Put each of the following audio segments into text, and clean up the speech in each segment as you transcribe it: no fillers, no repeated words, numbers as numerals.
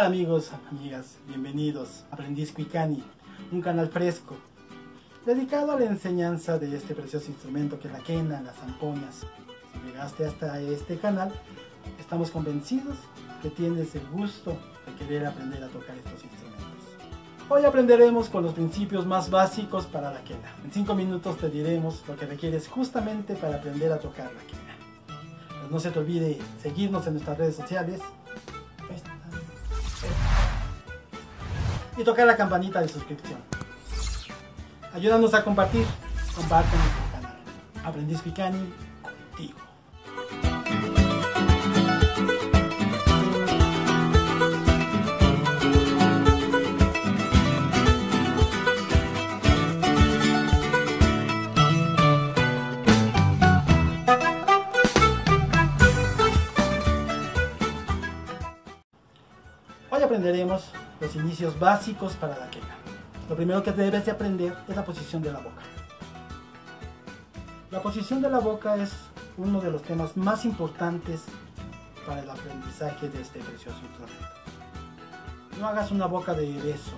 amigos, amigas, bienvenidos a Aprendiz Cuicani, un canal fresco dedicado a la enseñanza de este precioso instrumento que es la quena, las zampoñas. Si llegaste hasta este canal, estamos convencidos que tienes el gusto de querer aprender a tocar estos instrumentos. Hoy aprenderemos con los principios más básicos para la quena. En 5 minutos te diremos lo que requieres justamente para aprender a tocar la quena. Pues no se te olvide seguirnos en nuestras redes sociales y tocar la campanita de suscripción. Ayúdanos a compartir, comparte nuestro canal. Aprendiz Cuicani, contigo. Hoy aprenderemos los inicios básicos para la quena. Lo primero que debes de aprender es la posición de la boca. La posición de la boca es uno de los temas más importantes para el aprendizaje de este precioso instrumento. No hagas una boca de beso.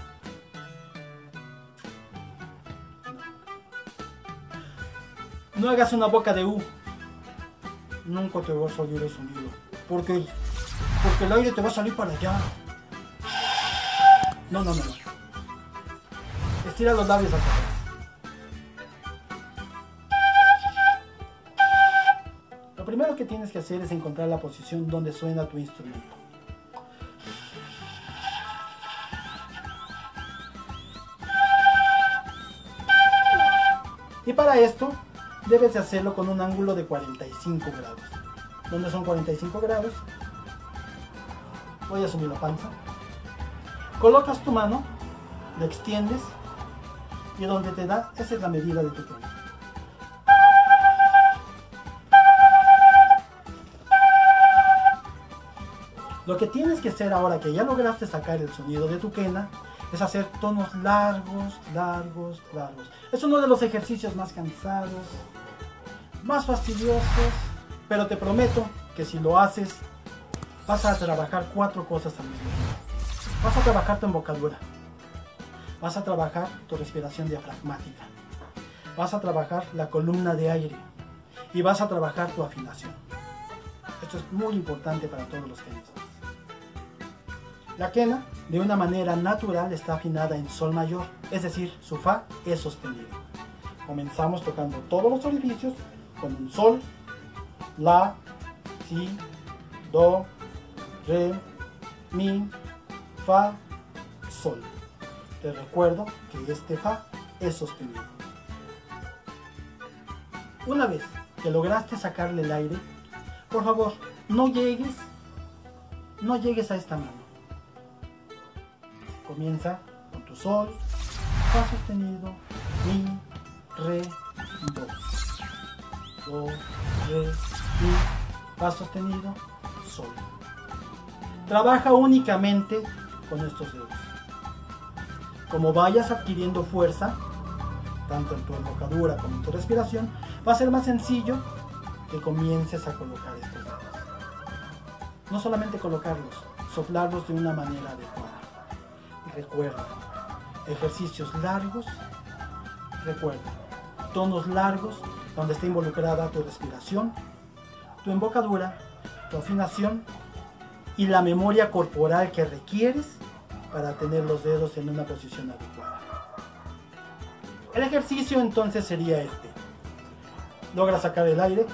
No hagas una boca de U. Nunca te va a salir el sonido. Porque el aire te va a salir para allá. No. Estira los labios hacia atrás. Lo primero que tienes que hacer es encontrar la posición donde suena tu instrumento. Y para esto debes de hacerlo con un ángulo de 45 grados. ¿Dónde son 45 grados? Voy a subir la panza. Colocas tu mano, la extiendes y donde te da, esa es la medida de tu quena. Lo que tienes que hacer ahora que ya lograste sacar el sonido de tu quena es hacer tonos largos. Es uno de los ejercicios más cansados, más fastidiosos, pero te prometo que si lo haces vas a trabajar 4 cosas al mismo tiempo. Vas a trabajar tu embocadura, vas a trabajar tu respiración diafragmática, vas a trabajar la columna de aire y vas a trabajar tu afinación. Esto es muy importante para todos los quenistas. La quena, de una manera natural, está afinada en sol mayor, es decir, su fa es sostenido. Comenzamos tocando todos los orificios con un sol, la, si, do, re, mi, fa, sol. Te recuerdo que este fa es sostenido. Una vez que lograste sacarle el aire, por favor, no llegues a esta mano. Comienza con tu sol, fa sostenido, mi, re, do. Do, re, mi, fa sostenido, sol. Trabaja únicamente con estos dedos. Como vayas adquiriendo fuerza, tanto en tu embocadura como en tu respiración, va a ser más sencillo que comiences a colocar estos dedos. No solamente colocarlos, soplarlos de una manera adecuada. Y recuerda, ejercicios largos, recuerda, tonos largos donde está involucrada tu respiración, tu embocadura, tu afinación y la memoria corporal que requieres para tener los dedos en una posición adecuada. El ejercicio entonces sería este. Logra sacar el aire.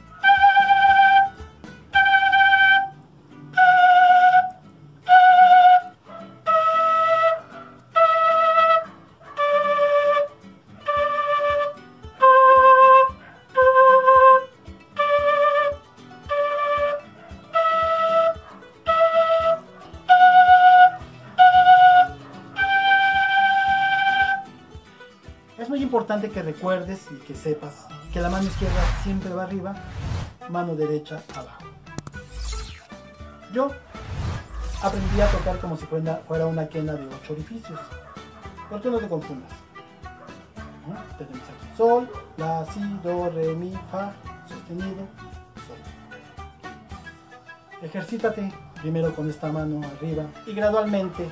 Es muy importante que recuerdes y que sepas que la mano izquierda siempre va arriba, mano derecha abajo. Yo aprendí a tocar como si fuera una quena de 8 orificios. ¿Por qué no te confundas? Tenemos aquí sol, la, si, do, re, mi, fa, sostenido, sol. Ejercítate primero con esta mano arriba y gradualmente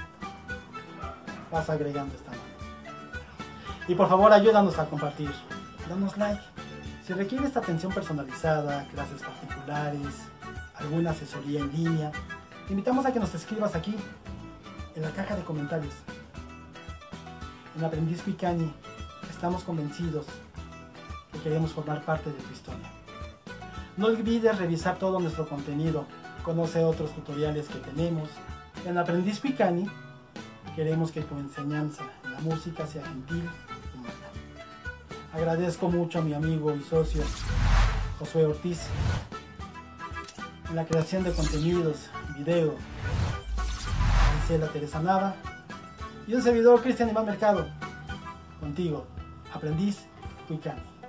vas agregando esta mano. Y por favor ayúdanos a compartir, danos like. Si requieres atención personalizada, clases particulares, alguna asesoría en línea, te invitamos a que nos escribas aquí en la caja de comentarios. En Aprendiz Picani estamos convencidos que queremos formar parte de tu historia. No olvides revisar todo nuestro contenido, conoce otros tutoriales que tenemos. En Aprendiz Picani queremos que tu enseñanza en la música sea gentil y humana. Agradezco mucho a mi amigo y socio Josué Ortiz en la creación de contenidos, video, a Gisela Teresa Nava y un servidor Cristian Iván Mercado. Contigo, Aprendiz Picani.